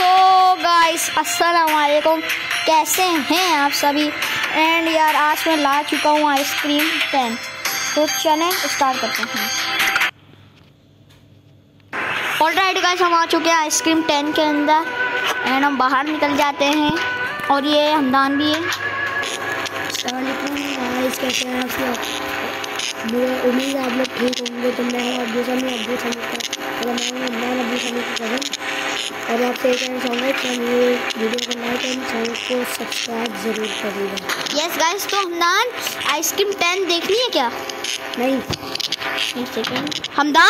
So guys अस्सलाम वालेकुम, कैसे हैं आप सभी। एंड यार आज मैं ला चुका हूँ आइसक्रीम 10, तो चलें स्टार्ट करते हैं। ऑलराइट गाइस, हम आ चुके हैं आइसक्रीम 10 के अंदर एंड हम बाहर निकल जाते हैं। और ये हमदान भी है। गाइस कैसे हैं आप लोग। मुझे उम्मीद है आप लोग ठीक होंगे। तो मैं अब्दू समीर और आपसे एक कहना चाहूँगा कि ये वीडियो को लाइक एंड चैनल को सब्सक्राइब ज़रूर करिएगा। यस गाइस, तो हमदान आइसक्रीम 10 देखनी है क्या? नहीं, एक सेकेंड। हमदान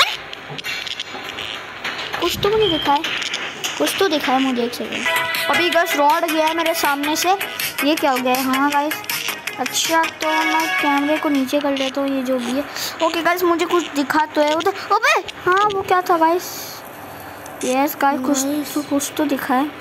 कुछ तो नहीं दिखा है, कुछ तो दिखा है मुझे। एक सेकेंड। अभी गाइस रॉड गया है मेरे सामने से। ये क्या हो गया है? हाँ गाइस, अच्छा तो मैं कैमरे को नीचे कर लेता हूँ। ये जो भी है ओके गाइस, मुझे कुछ दिखा तो है उधर। ओबे हाँ, वो क्या था गाइस? यस गाइस, कुछ तो दिखा है।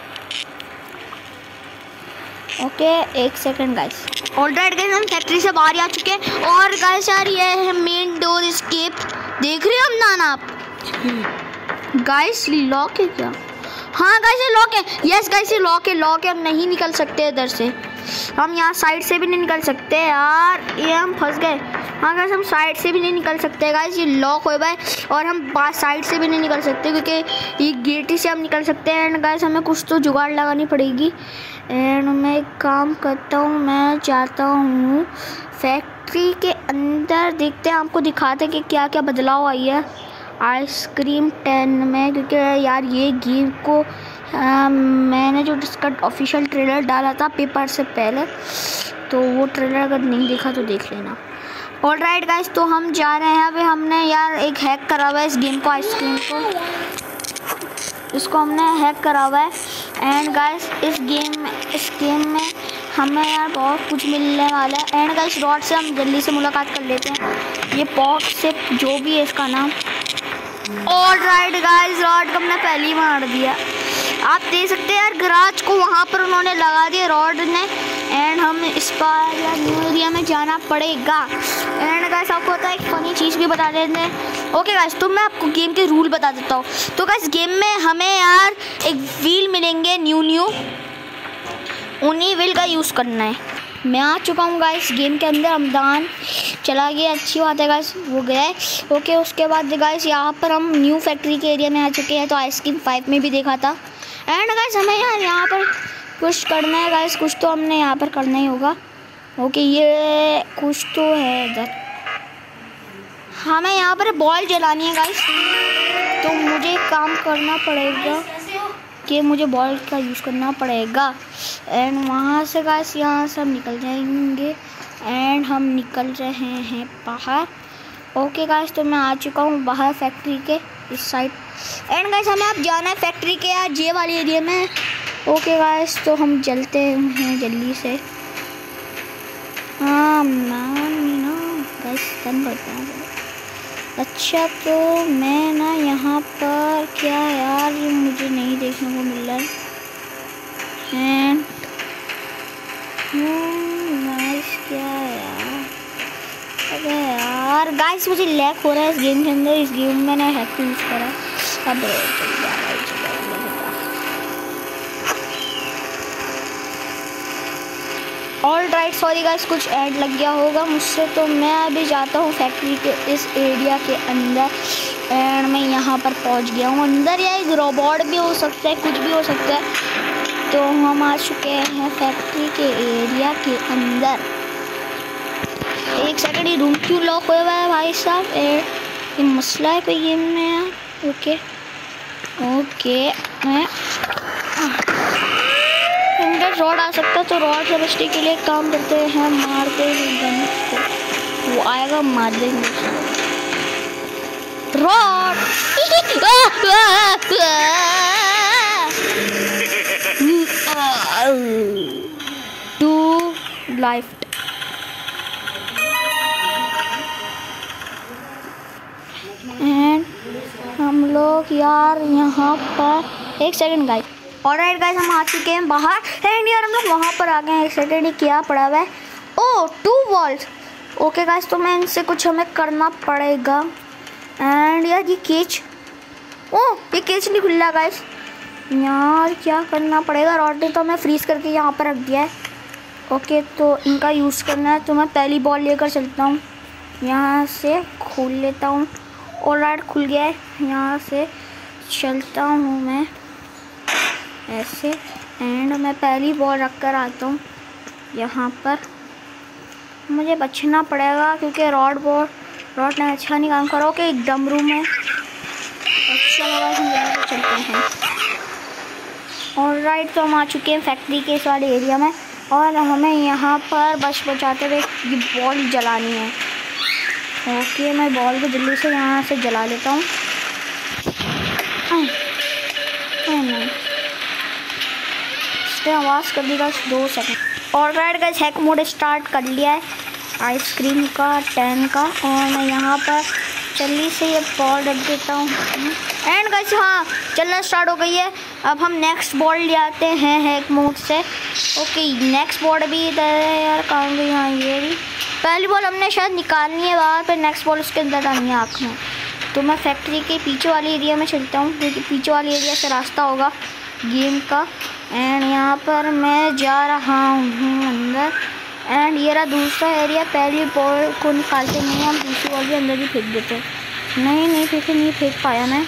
ओके एक सेकंड गाइस। ऑलराइट गाइस, हम फैक्ट्री से बाहर आ चुके हैं। और गाइस यार ये है मेन डोर एस्केप, देख रहे हो हमदान आप? गाइस लॉक है क्या? हाँ गाइस ये लॉक है। यस गाइस ये लॉक है, हम नहीं निकल सकते इधर से। हम यहाँ साइड से भी नहीं निकल सकते यार, ये हम फंस गए। हाँ गाइस, हम साइड से भी नहीं निकल सकते गाइस, ये लॉक हो गया। और हम साइड से भी नहीं निकल सकते क्योंकि ये गेट ही से हम निकल सकते हैं। एंड गाइस हमें कुछ तो जुगाड़ लगानी पड़ेगी। एंड मैं एक काम करता हूँ, मैं चाहता हूँ फैक्ट्री के अंदर देखते हैं, आपको दिखाते हैं कि क्या क्या बदलाव आई है आइसक्रीम 10 में। क्योंकि यार ये गेम को मैंने जो इसका ऑफिशियल ट्रेलर डाला था पेपर से पहले, तो वो ट्रेलर अगर नहीं देखा तो देख लेना। ऑलराइट गाइस, तो हम जा रहे हैं। अभी हमने यार एक हैक करा हुआ है इस गेम को, आइसक्रीम को, इसको हमने हैक करा हुआ है। एंड गाइस इस गेम में हमें यार बहुत कुछ मिलने वाला है। एंड गाइस रॉड से हम जल्दी से मुलाकात कर लेते हैं। ये पॉट से जो भी है इसका नाम। ऑलराइट गाइस, रॉड को हमने पहले ही मार दिया। आप देख सकते हैं यार गराज को वहाँ पर उन्होंने लगा दिया रॉड ने। एंड हम इस बार यार न्यू एरिया में जाना पड़ेगा। एंड गाइस आपको पता है एक फनी चीज़ भी बता देते हैं। ओके गाइस, तो मैं आपको गेम के रूल बता देता हूँ। तो गाइस गेम में हमें यार एक व्हील मिलेंगे न्यू, उन्हीं व्हील का यूज़ करना है। मैं आ चुका हूँ गाइस गेम के अंदर। हमदान चला गया, अच्छी बात है गाइस, वो गया है। ओके उसके बाद गाइस यहाँ पर हम न्यू फैक्ट्री के एरिया में आ चुके हैं। तो आइसक्रीम 5 में भी देखा था। एंड गाइस हमें यार यहाँ पर कुछ करना है गाइस, कुछ तो हमने यहाँ पर करना ही होगा। ओके ये कुछ तो है इधर, हमें यहाँ पर बॉल जलानी है गाइस। तो मुझे काम करना पड़ेगा कि मुझे बॉल का यूज़ करना पड़ेगा। एंड वहाँ से गाइस यहाँ से हम निकल जाएंगे। एंड हम निकल रहे हैं बाहर। ओके गाइस, तो मैं आ चुका हूँ बाहर फैक्ट्री के इस साइड। एंड गाइस हमें अब जाना है फैक्ट्री के यार जे वाले एरिया में। ओके गाइस, तो हम चलते हैं जल्दी से। हाँ गाइस डन करते हैं। अच्छा तो मैं ना यहाँ पर क्या यार, ये मुझे नहीं देखने को मिल रहा है। एंड गाइस क्या यार, अबे यार गाइस मुझे लैग हो रहा है इस गेम के अंदर। इस गेम में मैंने हैक यूज़ करा है। अब ऑलराइट, सॉरी गाइस कुछ ऐड लग गया होगा मुझसे। तो मैं अभी जाता हूँ फैक्ट्री के इस एरिया के अंदर। एंड मैं यहाँ पर पहुँच गया हूँ अंदर। या एक रोबोट भी हो सकता है, कुछ भी हो सकता है। तो हम आ चुके हैं फैक्ट्री के एरिया के अंदर। एक सेकंड, ये रूम क्यों लॉक हुआ है भाई साहब? ये मसला है कोई गेम में यार। ओके मैं अंदर रॉड आ सकता है, तो रॉड से बचने के लिए काम करते हैं, मारते हैं गन को। वो आएगा मार देंगे रॉड। To life. एंड हम लोग यार यहाँ पर एक सेकंड गाइस। ऑलराइट गाइस, हम आ चुके हैं बाहर। एंड यार हम लोग वहाँ पर आ गए हैं। एक सेकंड, ये क्या पड़ा हुआ है? ओ 2 वॉल्स। ओके गाइस, तो मैं इनसे कुछ हमें करना पड़ेगा। एंड यार ये केज, ओ ये केज नहीं खुल रहा गाइस। यार क्या करना पड़ेगा, रॉड तो मैं फ्रीज करके यहाँ पर रख दिया है। ओके तो इनका यूज़ करना है, तो मैं पहली बॉल लेकर चलता हूँ, यहाँ से खोल लेता हूँ। ऑलराइट खुल गया है, यहाँ से चलता हूँ मैं ऐसे, एंड मैं पहली बॉल रख कर आता हूँ यहाँ पर। मुझे बचना पड़ेगा क्योंकि रॉड ने अच्छा नहीं काम करा। ओके एक डम रूम है, अच्छा लगा, हम चलते हैं। ऑलराइट तो हम आ चुके हैं फैक्ट्री के इस वाले एरिया में, और हमें यहाँ पर बच बचाते हुए ये बॉल जलानी है। ओके मैं बॉल को जल्दी से यहाँ से जला लेता हूँ। इसने आवाज़ कर दी बस 2 second. Alright guys hack mode start कर लिया है आइसक्रीम का 10 का, और मैं यहाँ पर जल्दी से ये बॉल रख देता हूँ। एंड गाइस हाँ चलना स्टार्ट हो गई है। अब हम नेक्स्ट बॉल ले आते हैं हैक मोड से। ओके नेक्स्ट बॉल भी इधर है यार, कहाँ गई? हाँ ये भी पहली बॉल हमने शायद निकालनी है बाहर, पर नेक्स्ट बॉल उसके अंदर डालनी है आँख में। तो मैं फैक्ट्री के पीछे वाले एरिया में चलता हूँ, क्योंकि पीछे वाले एरिया से रास्ता होगा गेम का। एंड यहाँ पर मैं जा रहा हूँ अंदर, एंड ये रहा दूसरा एरिया। पहली बॉल को निकालते नहीं, हम दूसरी बॉल भी अंदर ही फेंक देते हैं। नहीं फेंक पाया मैं।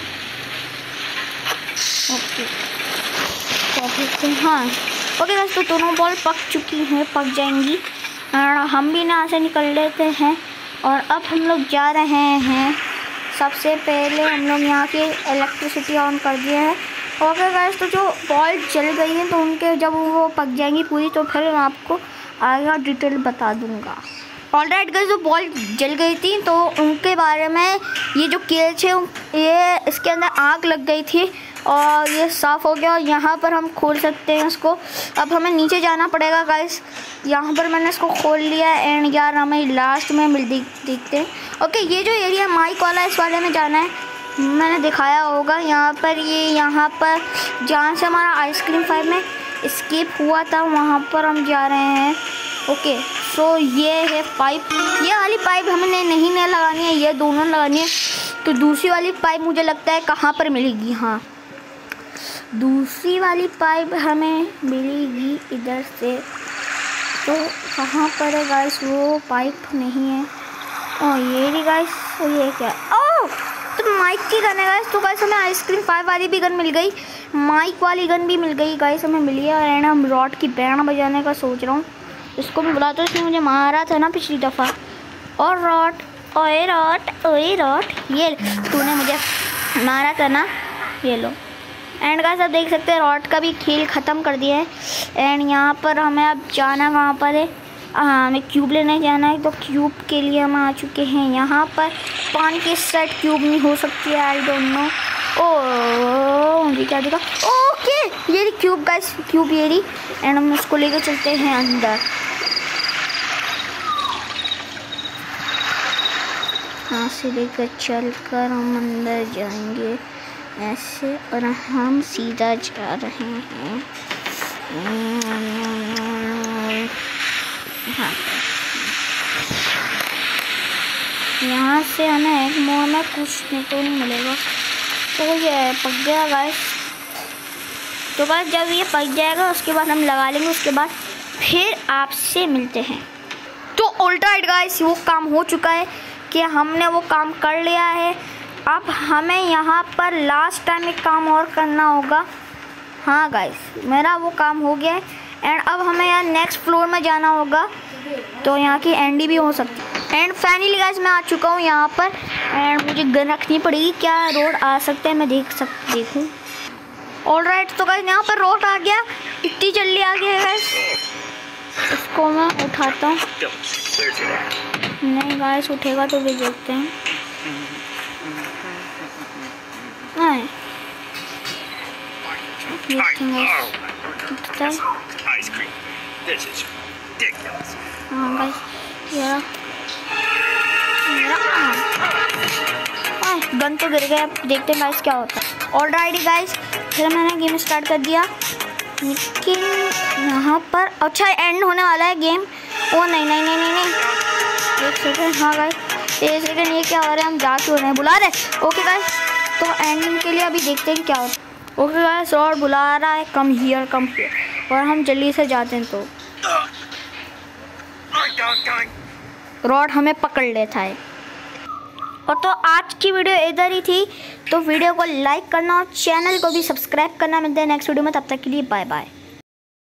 ओके हाँ ओके बस, तो दोनों बॉल पक चुकी हैं, पक जाएंगी, और हम भी यहाँ से निकल लेते हैं। और अब हम लोग जा रहे हैं, सबसे पहले हम लोग यहाँ की इलेक्ट्रिसिटी ऑन कर दिए हैं। ओके गाइस तो जो बॉल जल गई हैं, तो उनके जब वो पक जाएंगी पूरी, तो फिर मैं आपको आगे डिटेल बता दूंगा। ऑलराइट गाइस जो बॉल जल गई थी, तो उनके बारे में ये जो केज है, ये इसके अंदर आग लग गई थी और ये साफ़ हो गया, और यहाँ पर हम खोल सकते हैं इसको। अब हमें नीचे जाना पड़ेगा गाइस। यहाँ पर मैंने इसको खोल लिया, एंड यार हमें लास्ट में देखते हैं। ओके ये जो एरिया माइक वाला है, इस वाले में जाना है, मैंने दिखाया होगा यहाँ पर। यहाँ पर जहाँ से हमारा आइसक्रीम 5 में स्केप हुआ था, वहाँ पर हम जा रहे हैं। ओके सो ये है पाइप, ये वाली पाइप हमें नहीं लगानी है, ये दोनों लगानी है। तो दूसरी वाली पाइप मुझे लगता है कहाँ पर मिलेगी, हाँ दूसरी वाली पाइप हमें मिलेगी इधर से। तो कहाँ पर है गाइस वो पाइप? नहीं है। ओ ये भी गाइस, ये क्या? ओह तो माइक की गन है गाइस। तो गाइस हमें आइसक्रीम 5 वाली भी गन मिल गई, माइक वाली गन भी मिल गई गाइस, हमें मिली है। और हम रॉड की बैंड बजाने का सोच रहा हूँ, इसको मैं बुलाता हूँ, इसने मुझे मारा था ना पिछली दफ़ा। और रॉड, ओए रॉड, ये तूने मुझे मारा था ना, ये लो। एंड गाइस आप देख सकते हैं रॉड का भी खेल ख़त्म कर दिया है। एंड यहाँ पर हमें अब जाना कहाँ पर है? हाँ हमें क्यूब लेने जाना है। तो क्यूब के लिए हम आ चुके हैं यहाँ पर। पानी के साइड क्यूब नहीं हो सकती है, आई डोंट नो। ओह क्या देखा? ओके ये रही क्यूब गाइस, क्यूब ये रही। एंड हम उसको लेकर चलते हैं अंदर। यहाँ से लेकर चल कर हम अंदर जाएंगे ऐसे, और हम सीधा जा रहे हैं। हाँ यहाँ से हमें एक मोड़ में कुछ तो नहीं मिलेगा। तो ये पक गया गाइस। तो गाइस जब ये पक जाएगा उसके बाद हम लगा लेंगे, उसके बाद फिर आपसे मिलते हैं। तो ऑलराइट गाइस वो काम हो चुका है कि हमने वो काम कर लिया है। अब हमें यहाँ पर लास्ट टाइम एक काम और करना होगा। हाँ गाइस मेरा वो काम हो गया है। एंड अब हमें यार नेक्स्ट फ्लोर में जाना होगा, तो यहाँ की एंडी भी हो सकती है। एंड फाइनली गाइस मैं आ चुका हूँ यहाँ पर। एंड मुझे गन रखनी पड़ेगी, क्या रोड आ सकते हैं मैं देखूँ। ऑलराइट तो गाइस यहाँ पर रोड आ गया, इतनी जल्दी आ गया गाइस। इसको मैं उठाता हूँ, नहीं गाइस उठेगा तो भी देखते हैं। हाँ गाइस गन तो गिर गया, अब देखते हैं गाइस क्या होता है। ऑलराइट गाइस फिर मैंने गेम स्टार्ट कर दिया, लेकिन यहाँ पर अच्छा एंड होने वाला है गेम। ओ नहीं एक सेकंड। हाँ गाइस एक सेकंड, ये क्या हो रहा है? हम जा क्यों रहे हैं? बुला रहे। ओके गाइस तो एंडिंग के लिए अभी देखते हैं क्या होता है। ओके गाइस, रॉड बुला रहा है कम हियर और हम जल्दी से जाते हैं तो रॉड हमें पकड़ लेता है। और तो आज की वीडियो इधर ही थी, तो वीडियो को लाइक करना और चैनल को भी सब्सक्राइब करना। मिलते हैं नेक्स्ट वीडियो में, तब तक के लिए बाय बाय।